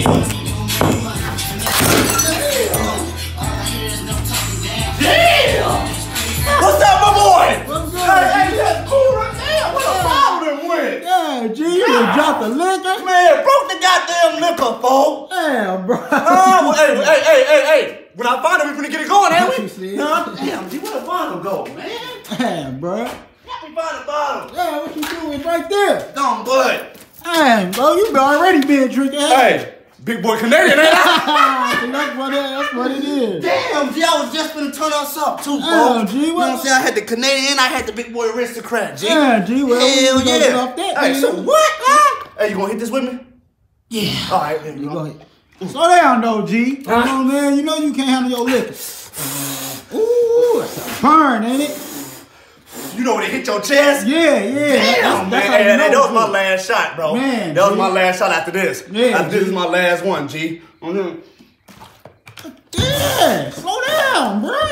Damn! What's up, my boy? What's good? Hey, that's cool right there. What a problem with? Yeah, G, you done dropped the liquor? Man, broke the goddamn liquor, folks. Damn, bro. Oh, hey. When I find him, we finna get it going, ain't we? You see? Huh? Damn, G, where the bottle go, man? Damn, bro. Help me find the bottle. Yeah, what you doing right there? Dumb bud. Damn, bro, you already been drinking. Hey, big boy Canadian, ain't I? That's what it is. Damn, G, I was just finna turn us up, too, Damn, folks. G, You know what I'm saying? I had the Canadian, I had the big boy aristocrat, G. Yeah, G, well, hell we gonna yeah. get off that, Hey, man. so what, huh? Hey, you gonna hit this with me? Yeah. All right, then You go ahead. Slow down, though, G. Come on, man. You know you can't handle your liquor. Ooh, it's a burn, ain't it? You know when it hit your chest? Yeah. Damn, that's man. how you Hey, know that was it's my good. last shot, bro. Man, that was G. my last shot after this. Yeah, After this G. is my last one, G. Yeah, slow down, bro.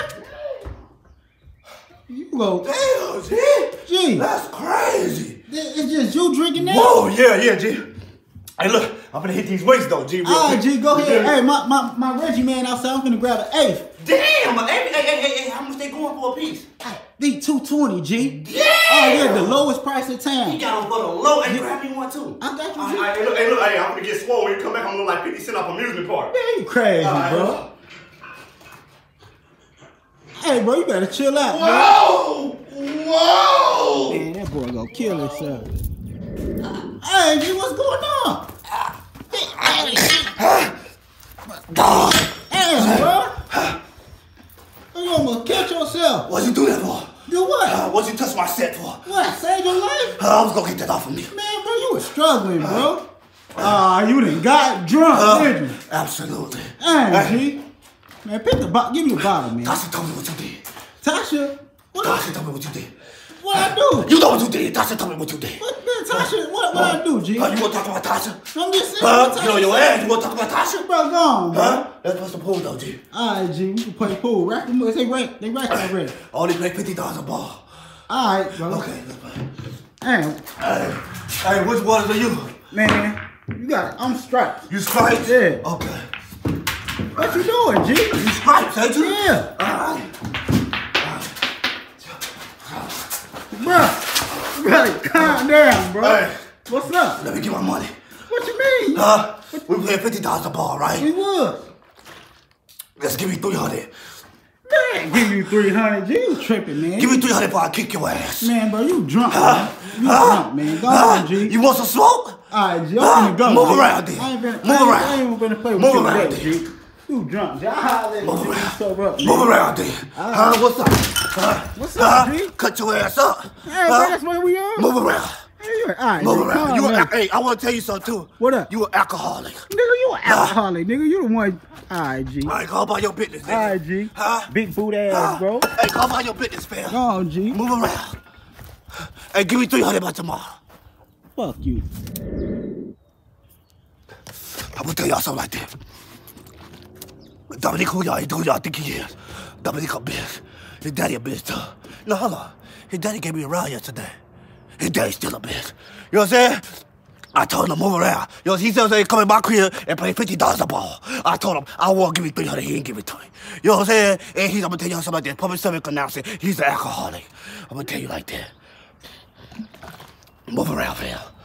You go. Damn, G. G. That's crazy. It's just you drinking that? Whoa, yeah, G. Hey, look, I'm gonna hit these weights, though, G. All right, quick. G, go ahead. Yeah. Hey, my Reggie man outside, I'm finna grab an eighth. Damn, hey, how much they going for a piece? The $2.20, G. Yeah. Oh, yeah, the lowest price in town. You got them for the low. Hey, grab me one, too. I got you, G. All right, look, I'm gonna get swole when you come back. I'm gonna look like 50 Cent off amusement park. Man, you crazy, All bro. right. Hey, bro, you better chill out, Whoa! Man, that boy gonna kill himself. Hey, G, what's going on? Damn, bro. You almost killed yourself. What'd you do that for? Do what? What'd you touch my set for? What, saved your life? I was gonna get that off of me. Man, bro, you was struggling, bro. You done got drunk, didn't you? Absolutely. Hey, G. Man, pick the bottle. Give me the bottle, man. Tasha told me what you did. Tasha? What Tasha told me what you did. What I do? You know what you did. Tasha told me what you did. What, man, Tasha, what I do, G? You wanna talk about Tasha? I'm just saying. Huh? what You know Tasha your said. ass. You wanna talk about Tasha? Bro, go on, bro. Huh? Let's bust the pool though, G. Alright, G, we can play pool. Rack them up. They rack already. Only play $50 a ball. Alright, bro. Okay, let's play. Damn, Hey, which ones are you? man, you got it. I'm striped. You stripes? Yeah. Okay. What you doing, G? You stripes, ain't you? Yeah. Alright. Bro, you gotta calm down, bro. Hey. What's up? Let me get my money. What you mean? We playing $50 a ball, right? We would. Let's give me 300. Man, give you 300. G, you tripping, man. Give me 300 before I kick your ass. Man, bro, you drunk, man. You drunk, man. Go on, G. You want some smoke? Alright, G, I'm finna go. Move G. around then. I ain't Move I around. ain't gonna play with Move you around today, then. G. You drunk, G. I'll holler at you Move when you around. sober up, man. Move around then. What's up? What's up, G? Cut your ass up. Hey, bro, that's where we are. Move around. Alright, Move nigga, around. calm down. Hey, I want to tell you something too. What up? You an alcoholic. Nigga, you an alcoholic, nigga. You the one. Alright, G. All right, go about your business, nigga. Alright, G. Huh? Big boot ass, bro. Hey, go about your business, fam. Go on, G. Move around. Hey, give me 300 by tomorrow. Fuck you. I'm gonna tell y'all something like this. Dominic, who y'all think he is? Dominic a bitch. His daddy a bitch too. No, hold on. His daddy gave me a ride yesterday. His daddy's still a bitch. You know what I'm saying? I told him to move around. You know, he said come in my crib and play $50 a ball. I told him I won't give me 300. He didn't give it to me. You know what I'm saying? And I'm gonna tell y'all something like this. Public service announcement. He's an alcoholic. I'm gonna tell you like that. Move around, fam.